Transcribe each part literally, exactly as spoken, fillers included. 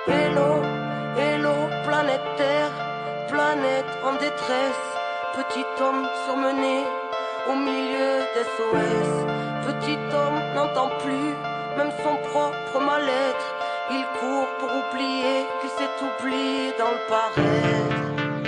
Hello, hello, planète Terre, planète en détresse. Petit homme surmené au milieu d'S O S. Petit homme n'entend plus même son propre mal-être. Il court pour oublier qu'il s'est oublié dans le paraître.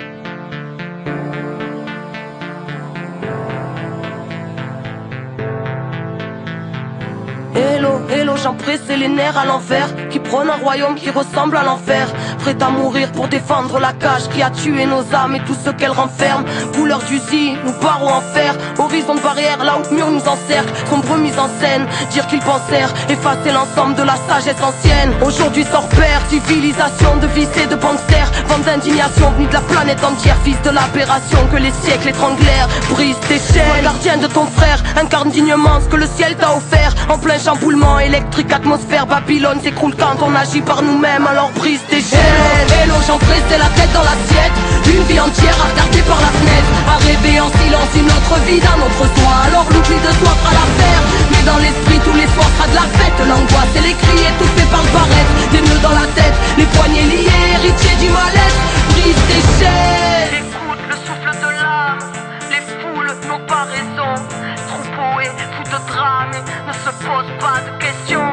Hello, hello, j'en pressé les nerfs à l'envers, qui prône un royaume qui ressemble à l'enfer. Prêt à mourir pour défendre la cage qui a tué nos âmes et tout ce qu'elle renferme. Couleur d'usine, nous barreaux en fer, horizon de barrière là où le mur nous encercle. Sombre mise en scène, dire qu'ils pensèrent effacer l'ensemble de la sagesse ancienne. Aujourd'hui sans repère, civilisation de vices et de gangsters. Vent d'indignation venue de la planète entière, fils de l'aberration que les siècles étranglèrent. Brise tes chaînes, toi, gardien de ton frère, incarne dignement ce que le ciel t'a offert. En plein chamboulement électrique, atmosphère, Babylone s'écroule quand on agit par nous-mêmes, alors brise tes chaînes. Hello, j'en pressé la tête dans l'assiette, une vie entière à regarder par la fenêtre, à rêver en silence une autre vie d'un autre soi, alors l'oubli de soi fera l'affaire. Mais dans l'esprit tous les soirs sera de la fête, l'angoisse et les cris étouffés par le barrette, des nœuds dans la tête, les poignets liés, héritiers du mal-être, brise tes chaînes. Écoute le souffle de l'âme, les foules n'ont pas raison, troupeau et fou de drame ne se pose pas de questions.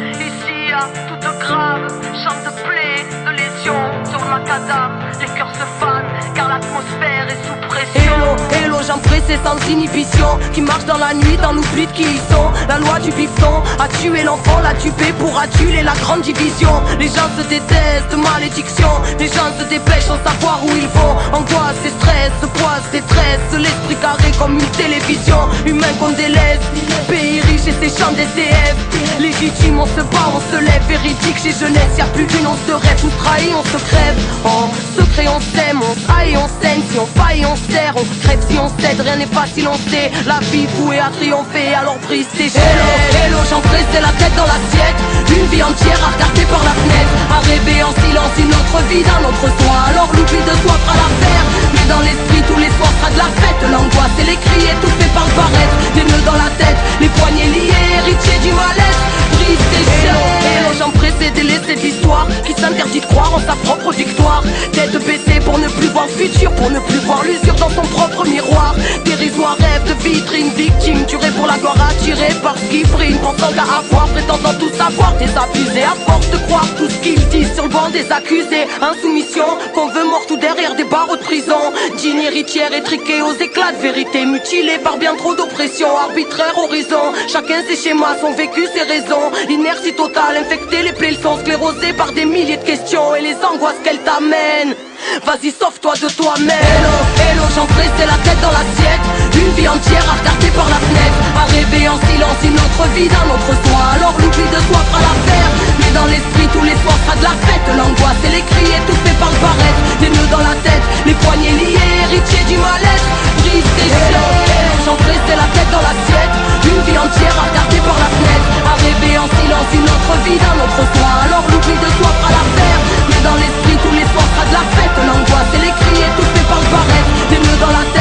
Ici à toute grave, chant de plaie, de lésions sur le macadam, les cœurs se fanent car l'atmosphère est sous pression. Hello, hello, j'en pressé sans inhibition, qui marche dans la nuit dans l'oubli de qui ils sont. La loi du bifton a tué l'enfant, l'a tué pour aduler la grande division. Les gens se détestent, malédiction, les gens se dépêchent sans savoir où ils vont. Angoisse et stress, poisse, détresse, l'esprit carré comme une télévision. Humain qu'on délaisse, pays riche et ses champs des D F. Légitime, on se bat, on se lève, véridique chez jeunesse, y'a plus d'une once de rêve, nous trahit, on se crève. En secret on s'aime, on haït, on saigne, si on faille on serre, on crève si on cède, rien n'est facile on sait. La vie vouée à triompher, alors brise tes chaînes. Hello, hello, j'en pressé la tête dans l'assiette, une vie entière à regarder par la fenêtre, à rêver en silence une autre vie d'un autre soi, alors l'oubli de soi fera l'affaire. Mais dans l'esprit tous les soirs sera de la fête, l'angoisse et les cris étouffés par le barrette, des nœuds dans la tête, les poignets liés, héritiers du mal-être, brise tes chaînes. Hello, j'en pressé délaissé de l'histoire qui s'interdit de croire en sa propre victoire. Tête baissée pour ne plus voir le futur, pour ne plus voir l'usure dans son propre miroir. Dérisoire rêve de vitrine, victime tuée pour la gloire, attirée par ce qui prime, pensant qu'à avoir, prétendant tout savoir, désabusé à force de croire tout ce qu'ils disent sur le banc des accusés. Insoumission, qu'on veut mort tout derrière des barreaux de prison. Digne héritière étriquée aux éclats de vérité, mutilée par bien trop d'oppression, arbitraire horizon. Chacun ses schémas, son vécu, ses raisons. L'inertie totale, infectée, les plaies sont sclérosées par des milliers de questions et les angoisses qu'elles t'amènent. Vas-y, sauve-toi de toi-même. Hello, hello, j'en pressé la tête dans l'assiette, une vie entière à regarder par la fenêtre, à rêver en silence une autre vie d'un autre soi, alors l'oubli de soi fera l'affaire. Mais dans l'esprit tous les soirs sera de la fête, l'angoisse et les cris étouffés par le barrette, des nœuds dans la tête, les poignets liés, héritiers du mal-être, brise tes chaînes. J'en pressé la tête dans l'assiette, une vie entière à regarder par la fenêtre, à rêver en silence une autre vie d'un autre soi, alors l'oubli de soi fera l'affaire. Mais dans l'esprit tous les soirs sera de la fête, l'angoisse et les cris étouffés par le barrette, des nœuds dans la tête,